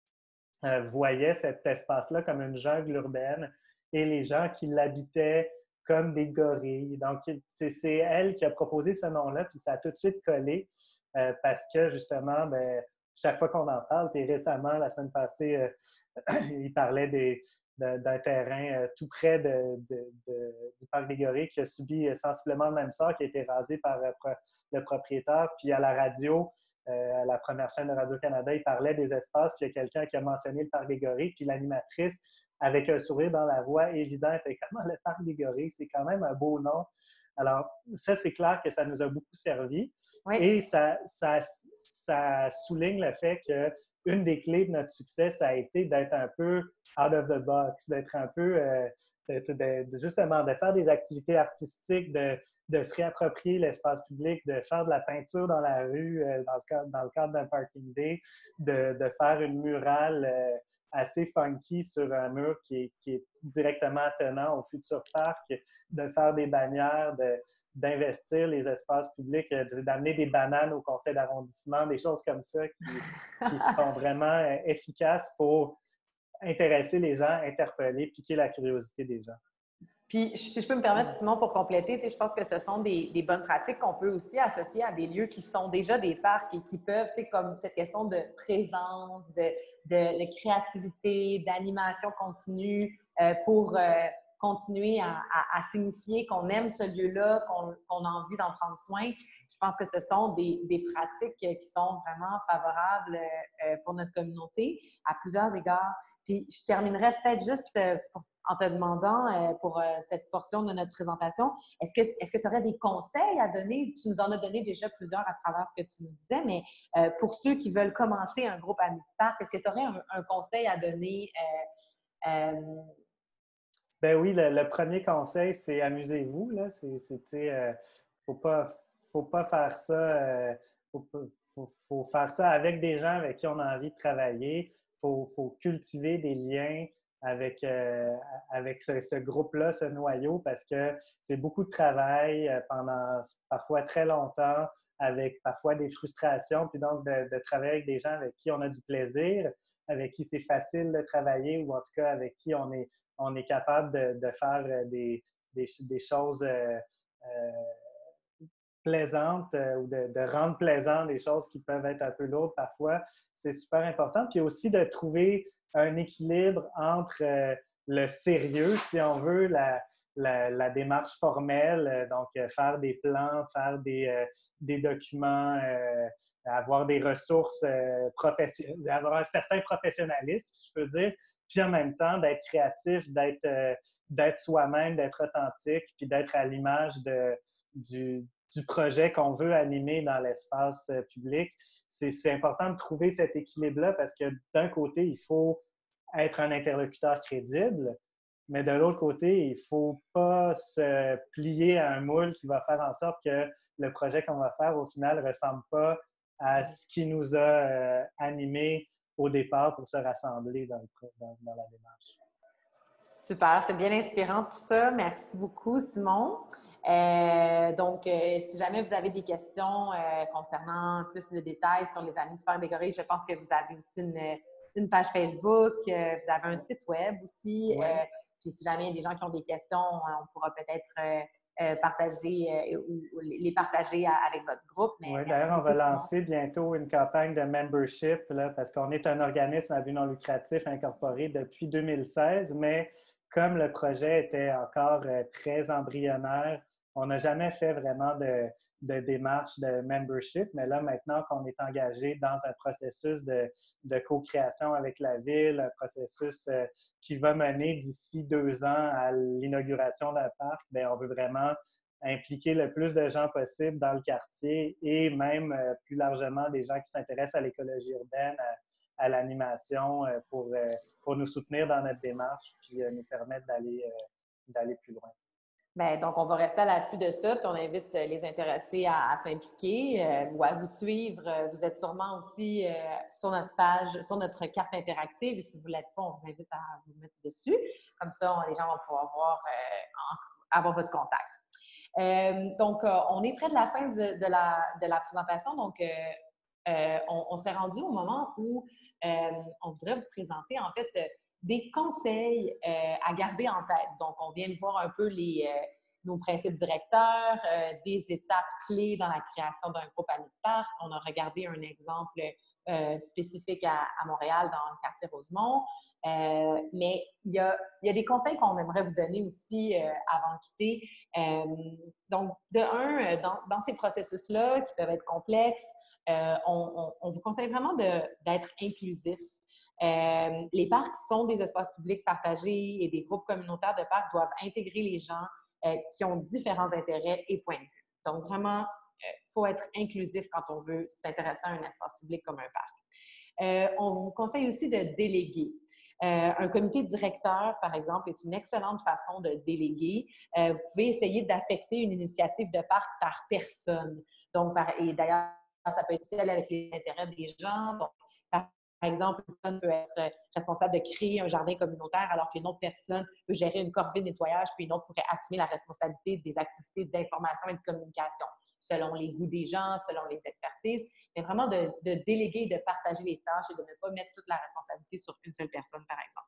euh, voyait cet espace-là comme une jungle urbaine et les gens qui l'habitaient comme des gorilles. Donc, c'est, c'est elle qui a proposé ce nom-là, puis ça a tout de suite collé euh, parce que, justement, ben, chaque fois qu'on en parle, puis récemment, la semaine passée, euh, il parlait des, de, d'un terrain euh, tout près de, de, de, du parc des gorilles qui a subi sensiblement le même sort, qui a été rasé par euh, le propriétaire. Puis à la radio, euh, à la première chaîne de Radio-Canada, il parlait des espaces, puis il y a quelqu'un qui a mentionné le parc des Gorilles, puis l'animatrice, avec un sourire dans la voix évident, était comment le parc des Gorilles, c'est quand même un beau nom. Alors, ça, c'est clair que ça nous a beaucoup servi. Oui. Et ça, ça, ça souligne le fait qu'une des clés de notre succès, ça a été d'être un peu out of the box, d'être un peu, euh, de, de, de, justement, de faire des activités artistiques, de, de se réapproprier l'espace public, de faire de la peinture dans la rue, euh, dans, le cadre, dans le cadre d'un parking day, de, de faire une murale euh, assez funky sur un mur qui est, qui est directement attenant au futur parc, de faire des bannières, de, d'investir les espaces publics, d'amener des bananes au conseil d'arrondissement, des choses comme ça qui, qui sont vraiment efficaces pour intéresser les gens, interpeller, piquer la curiosité des gens. Puis, si je peux me permettre, Simon, pour compléter, je pense que ce sont des, des bonnes pratiques qu'on peut aussi associer à des lieux qui sont déjà des parcs et qui peuvent, comme cette question de présence, de, de, de créativité, d'animation continue euh, pour euh, continuer à, à, à signifier qu'on aime ce lieu-là, qu'on, qu'on a envie d'en prendre soin. Je pense que ce sont des, des pratiques qui sont vraiment favorables euh, pour notre communauté à plusieurs égards. Puis, je terminerai peut-être juste euh, pour en te demandant euh, pour euh, cette portion de notre présentation, est-ce que est-ce que tu aurais des conseils à donner? Tu nous en as donné déjà plusieurs à travers ce que tu nous disais, mais euh, pour ceux qui veulent commencer un groupe Amis de Parc, est-ce que tu aurais un, un conseil à donner? Euh, euh... Ben oui, le, le premier conseil, c'est amusez-vous. Là. C'est, c'est, euh, faut pas, faut pas faire ça. Euh, faut, faut, faut faire ça avec des gens avec qui on a envie de travailler. Faut, faut cultiver des liens avec, euh, avec ce, ce groupe-là, ce noyau, parce que c'est beaucoup de travail euh, pendant parfois très longtemps, avec parfois des frustrations, puis donc de, de travailler avec des gens avec qui on a du plaisir, avec qui c'est facile de travailler, ou en tout cas avec qui on est, on est capable de, de faire des, des, des choses euh, euh, plaisantes euh, ou de, de rendre plaisantes des choses qui peuvent être un peu lourdes parfois. C'est super important. Puis aussi de trouver un équilibre entre euh, le sérieux, si on veut, la, la, la démarche formelle, euh, donc euh, faire des plans, faire des, euh, des documents, euh, avoir des ressources euh, professionnelles, avoir un certain professionnalisme, je peux dire, puis en même temps d'être créatif, d'être, euh, d'être soi-même, d'être authentique, puis d'être à l'image de, du, du projet qu'on veut animer dans l'espace euh, public. C'est, c'est important de trouver cet équilibre-là parce que d'un côté, il faut être un interlocuteur crédible, mais de l'autre côté, il ne faut pas se plier à un moule qui va faire en sorte que le projet qu'on va faire, au final, ne ressemble pas à ce qui nous a euh, animés au départ pour se rassembler dans, le, dans, dans la démarche. Super, c'est bien inspirant tout ça. Merci beaucoup, Simon. Euh, donc, euh, si jamais vous avez des questions euh, concernant plus de détails sur les Amis du Parc des Gorilles, je pense que vous avez aussi une, une page Facebook, euh, vous avez un site web aussi. Ouais. Euh, puis si jamais il y a des gens qui ont des questions, on pourra peut-être euh, euh, partager euh, ou, ou les partager à, avec votre groupe. Mais oui, d'ailleurs, on va Simon. lancer bientôt une campagne de membership là, parce qu'on est un organisme à but non lucratif incorporé depuis deux mille seize, mais comme le projet était encore euh, très embryonnaire, on n'a jamais fait vraiment de, de démarche de membership, mais là, maintenant qu'on est engagé dans un processus de, de co-création avec la ville, un processus euh, qui va mener d'ici deux ans à l'inauguration d'un parc, bien, on veut vraiment impliquer le plus de gens possible dans le quartier et même euh, plus largement des gens qui s'intéressent à l'écologie urbaine, à, à l'animation euh, pour, euh, pour nous soutenir dans notre démarche puis euh, nous permettre d'aller, euh, d'aller plus loin. Bien, donc, on va rester à l'affût de ça, puis on invite les intéressés à, à s'impliquer euh, ou à vous suivre. Vous être sûrement aussi euh, sur notre page, sur notre carte interactive. Et si vous ne l'êtes pas, on vous invite à vous mettre dessus. Comme ça, on, les gens vont pouvoir voir, euh, en, avoir votre contact. Euh, donc, euh, on est près de la fin de, de, la, de la présentation. Donc, euh, euh, on, on serait rendu au moment où euh, on voudrait vous présenter, en fait, euh, des conseils euh, à garder en tête. Donc, on vient de voir un peu les, euh, nos principes directeurs, euh, des étapes clés dans la création d'un groupe Amis de Parc. On a regardé un exemple euh, spécifique à, à Montréal, dans le quartier Rosemont. Euh, mais il y, a, il y a des conseils qu'on aimerait vous donner aussi euh, avant de quitter. Euh, donc, de un, dans, dans ces processus-là qui peuvent être complexes, Euh, on, on, on vous conseille vraiment d'être inclusif. Euh, les parcs sont des espaces publics partagés et des groupes communautaires de parcs doivent intégrer les gens euh, qui ont différents intérêts et points de vue. Donc, vraiment, il euh, faut être inclusif quand on veut s'intéresser à un espace public comme un parc. Euh, on vous conseille aussi de déléguer. Euh, un comité directeur, par exemple, est une excellente façon de déléguer. Euh, vous pouvez essayer d'affecter une initiative de parc par personne. Donc, par, et d'ailleurs, ça peut être celle avec les intérêts des gens. Donc, par Par exemple, une personne peut être responsable de créer un jardin communautaire alors qu'une autre personne peut gérer une corvée de nettoyage, puis une autre pourrait assumer la responsabilité des activités d'information et de communication, selon les goûts des gens, selon les expertises. Mais vraiment de, de déléguer, de partager les tâches et de ne pas mettre toute la responsabilité sur une seule personne, par exemple.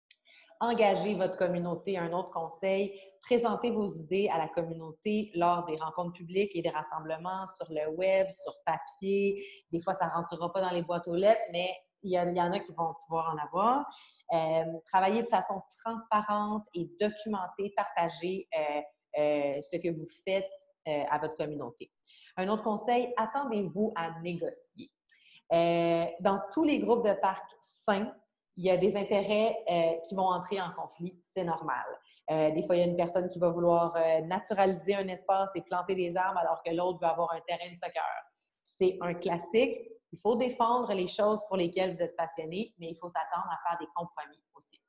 Engagez votre communauté. Un autre conseil, présentez vos idées à la communauté lors des rencontres publiques et des rassemblements sur le web, sur papier. Des fois, ça ne rentrera pas dans les boîtes aux lettres, mais il y, a, il y en a qui vont pouvoir en avoir. Euh, travaillez de façon transparente et documentez, partagez euh, euh, ce que vous faites euh, à votre communauté. Un autre conseil, attendez-vous à négocier. Euh, dans tous les groupes de parcs sains, il y a des intérêts euh, qui vont entrer en conflit, c'est normal. Euh, des fois, il y a une personne qui va vouloir euh, naturaliser un espace et planter des arbres alors que l'autre veut avoir un terrain de soccer. C'est un classique. Il faut défendre les choses pour lesquelles vous êtes passionné, mais il faut s'attendre à faire des compromis aussi.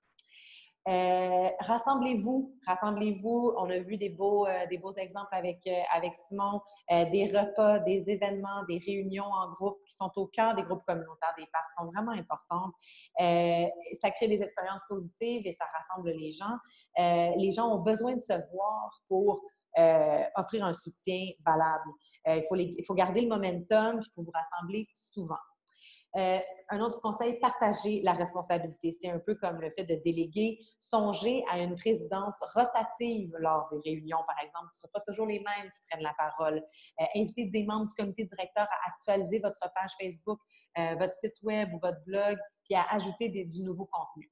Euh, rassemblez-vous, rassemblez-vous. On a vu des beaux, euh, des beaux exemples avec, euh, avec Simon, euh, des repas, des événements, des réunions en groupe qui sont au cœur des groupes communautaires des parcs, sont vraiment importantes. Euh, ça crée des expériences positives et ça rassemble les gens. Euh, les gens ont besoin de se voir pour euh, offrir un soutien valable. Euh, il faut les, il faut garder le momentum, il faut vous rassembler souvent. Euh, un autre conseil, partagez la responsabilité. C'est un peu comme le fait de déléguer. Songez à une présidence rotative lors des réunions, par exemple. Ce ne sont pas toujours les mêmes qui prennent la parole. Euh, invitez des membres du comité directeur à actualiser votre page Facebook, euh, votre site web ou votre blog, puis à ajouter des, du nouveau contenu.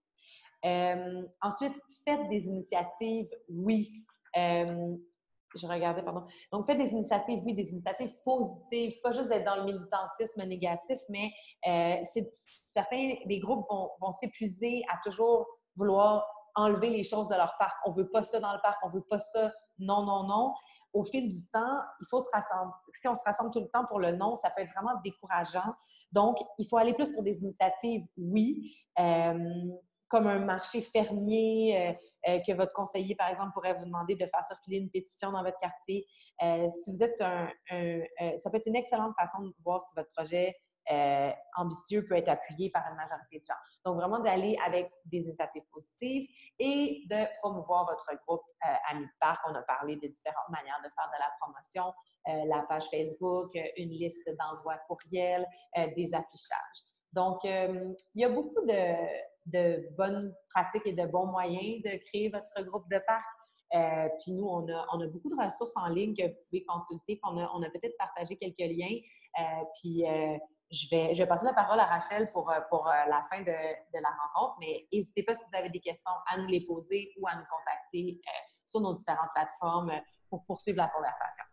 Euh, ensuite, faites des initiatives, oui. Euh, Je regardais, pardon. Donc, faites des initiatives, oui, des initiatives positives, pas juste d'être dans le militantisme négatif, mais euh, certains des groupes vont, vont s'épuiser à toujours vouloir enlever les choses de leur parc. On veut pas ça dans le parc, on veut pas ça, non, non, non. Au fil du temps, il faut se rassembler. Si on se rassemble tout le temps pour le non, ça peut être vraiment décourageant. Donc, il faut aller plus pour des initiatives, oui. Euh, comme un marché fermier, euh, euh, que votre conseiller, par exemple, pourrait vous demander de faire circuler une pétition dans votre quartier. Euh, si vous êtes un, un euh, ça peut être une excellente façon de voir si votre projet euh, ambitieux peut être appuyé par une majorité de gens. Donc, vraiment d'aller avec des initiatives positives et de promouvoir votre groupe euh, Amis de Parc. On a parlé de différentes manières de faire de la promotion, euh, la page Facebook, une liste d'envoi courriel, euh, des affichages. Donc, euh, il y a beaucoup de, de bonnes pratiques et de bons moyens de créer votre groupe de parc. Euh, puis nous, on a, on a beaucoup de ressources en ligne que vous pouvez consulter, qu'on a, on a peut-être partagé quelques liens. Euh, puis euh, je vais, je vais passer la parole à Rachel pour, pour la fin de, de la rencontre, mais n'hésitez pas si vous avez des questions à nous les poser ou à nous contacter euh, sur nos différentes plateformes pour poursuivre la conversation.